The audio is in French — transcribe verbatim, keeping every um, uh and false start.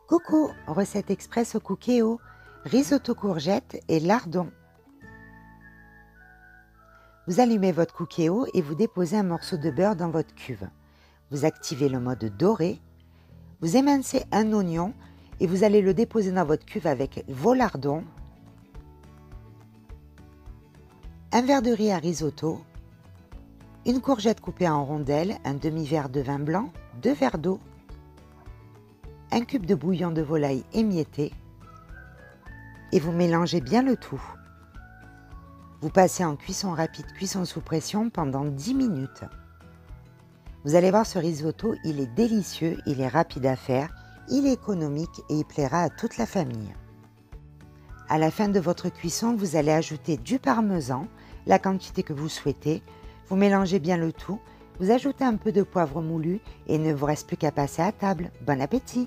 Coucou, recette express au Cookéo, risotto courgette et lardons. Vous allumez votre Cookéo et vous déposez un morceau de beurre dans votre cuve. Vous activez le mode doré, vous émincez un oignon et vous allez le déposer dans votre cuve avec vos lardons, un verre de riz à risotto, une courgette coupée en rondelles, un demi-verre de vin blanc, deux verres d'eau, un cube de bouillon de volaille émietté et vous mélangez bien le tout. Vous passez en cuisson rapide, cuisson sous pression pendant dix minutes. Vous allez voir, ce risotto, il est délicieux, il est rapide à faire, il est économique et il plaira à toute la famille. À la fin de votre cuisson, vous allez ajouter du parmesan, la quantité que vous souhaitez. Vous mélangez bien le tout, vous ajoutez un peu de poivre moulu et il ne vous reste plus qu'à passer à table. Bon appétit!